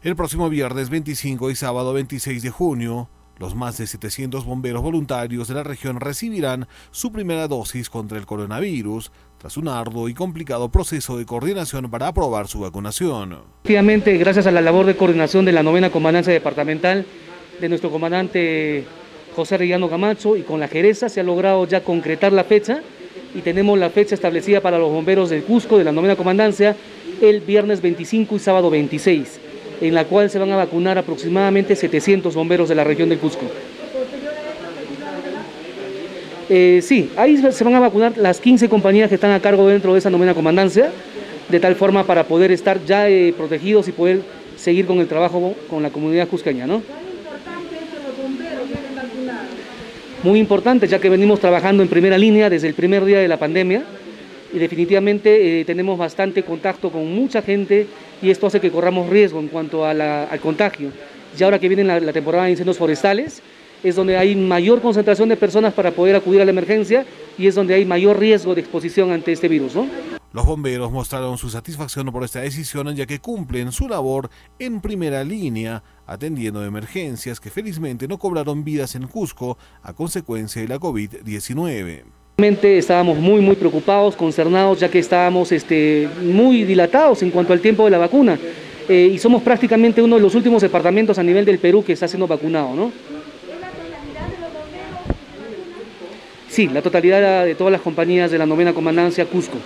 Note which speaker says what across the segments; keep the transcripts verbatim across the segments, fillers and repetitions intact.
Speaker 1: El próximo viernes veinticinco y sábado veintiséis de junio, los más de setecientos bomberos voluntarios de la región recibirán su primera dosis contra el coronavirus, tras un arduo y complicado proceso de coordinación para aprobar su vacunación.
Speaker 2: Efectivamente, gracias a la labor de coordinación de la novena Comandancia Departamental, de nuestro comandante José Arellano Camacho, y con la Jereza se ha logrado ya concretar la fecha, y tenemos la fecha establecida para los bomberos del Cusco, de la novena Comandancia, el viernes veinticinco y sábado veintiséis. En la cual se van a vacunar aproximadamente setecientos bomberos de la región del Cusco. Eh, sí, ahí se van a vacunar las quince compañías que están a cargo dentro de esa novena comandancia, de tal forma para poder estar ya eh, protegidos y poder seguir con el trabajo con la comunidad cusqueña, ¿no? Muy importante, ya que venimos trabajando en primera línea desde el primer día de la pandemia, y definitivamente eh, tenemos bastante contacto con mucha gente, y esto hace que corramos riesgo en cuanto a la, al contagio. Y ahora que viene la, la temporada de incendios forestales, es donde hay mayor concentración de personas para poder acudir a la emergencia, y es donde hay mayor riesgo de exposición ante este virus, ¿no?
Speaker 1: Los bomberos mostraron su satisfacción por esta decisión, ya que cumplen su labor en primera línea, atendiendo emergencias que felizmente no cobraron vidas en Cusco a consecuencia de la COVID diecinueve.
Speaker 2: Realmente estábamos muy muy preocupados, concernados, ya que estábamos este, muy dilatados en cuanto al tiempo de la vacuna, eh, y somos prácticamente uno de los últimos departamentos a nivel del Perú que está siendo vacunado, ¿no? Sí, la totalidad de todas las compañías de la novena comandancia Cusco.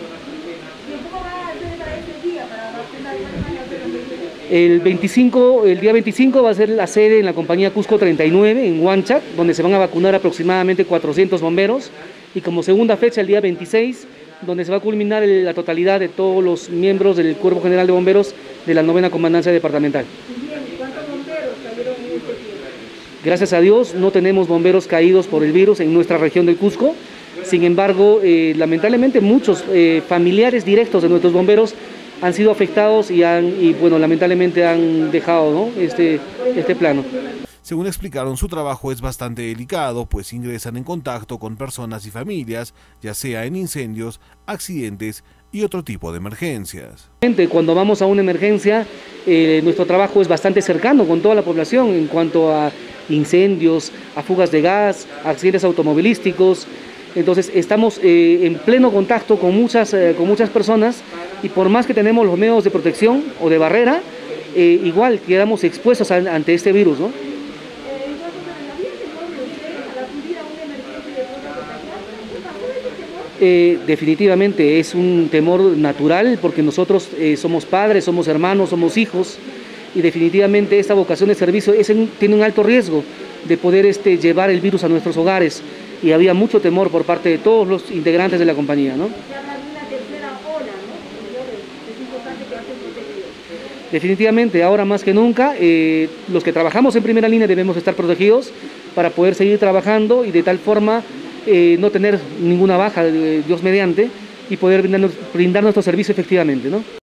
Speaker 2: El, veinticinco, el día veinticinco va a ser la sede en la compañía Cusco treinta y nueve en Huanchac, donde se van a vacunar aproximadamente cuatrocientos bomberos, y como segunda fecha el día veintiséis, donde se va a culminar el, la totalidad de todos los miembros del Cuerpo General de Bomberos de la novena Comandancia Departamental.
Speaker 3: ¿Cuántos bomberos cayeron en este tiempo?
Speaker 2: Gracias a Dios no tenemos bomberos caídos por el virus en nuestra región del Cusco. Sin embargo, eh, lamentablemente muchos eh, familiares directos de nuestros bomberos han sido afectados y, han, y bueno, lamentablemente han dejado, ¿no? este, este plano.
Speaker 1: Según explicaron, su trabajo es bastante delicado, pues ingresan en contacto con personas y familias, ya sea en incendios, accidentes y otro tipo de emergencias.
Speaker 2: Cuando vamos a una emergencia, eh, nuestro trabajo es bastante cercano con toda la población en cuanto a incendios, a fugas de gas, accidentes automovilísticos. Entonces estamos eh, en pleno contacto con muchas, eh, con muchas personas, y por más que tenemos los medios de protección o de barrera, eh, igual quedamos expuestos a, ante este virus, ¿no? Eh, definitivamente es un temor natural, porque nosotros eh, somos padres, somos hermanos, somos hijos, y definitivamente esta vocación de servicio es en, tiene un alto riesgo de poder este, llevar el virus a nuestros hogares, y había mucho temor por parte de todos los integrantes de la compañía, ¿no? Definitivamente, ahora más que nunca, eh, los que trabajamos en primera línea debemos estar protegidos para poder seguir trabajando, y de tal forma eh, no tener ninguna baja, eh, Dios mediante, y poder brindar, brindar nuestro servicio efectivamente, ¿no?